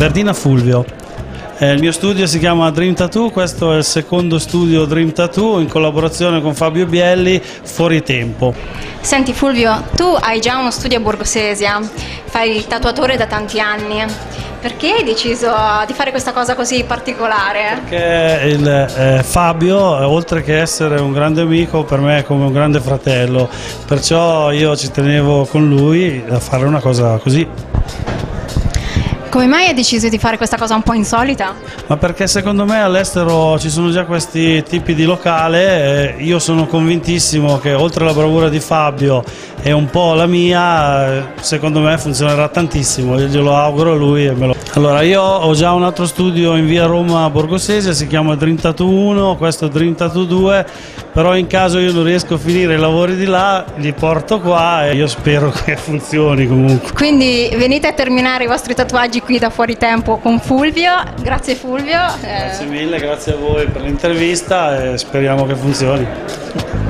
Verdina Fulvio. Il mio studio si chiama Dream Tattoo, questo è il secondo studio Dream Tattoo in collaborazione con Fabio Bielli, Fuori Tempo. Senti Fulvio, tu hai già uno studio a Borgosesia, fai il tatuatore da tanti anni. Perché hai deciso di fare questa cosa così particolare? Perché Fabio, oltre che essere un grande amico, per me è come un grande fratello, perciò io ci tenevo con lui a fare una cosa così. Come mai hai deciso di fare questa cosa un po' insolita? Ma perché secondo me all'estero ci sono già questi tipi di locale, io sono convintissimo che oltre alla bravura di Fabio e un po' la mia, secondo me funzionerà tantissimo, io glielo auguro a lui e me lo... Allora, io ho già un altro studio in via Roma Borgosesia, si chiama Dream Tattoo 1, questo è Dream Tattoo 2, però in caso io non riesco a finire i lavori di là, li porto qua e io spero che funzioni comunque. Quindi venite a terminare i vostri tatuaggi qui da Fuori Tempo con Fulvio. Grazie Fulvio. Grazie mille, grazie a voi per l'intervista e speriamo che funzioni.